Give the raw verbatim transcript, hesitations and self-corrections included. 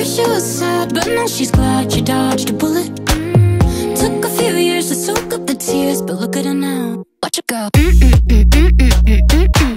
first she was sad, but now she's glad she dodged a bullet. mm. Took a few years to soak up the tears, but look at her now. Watch her go. Mm -mm -mm -mm -mm -mm -mm.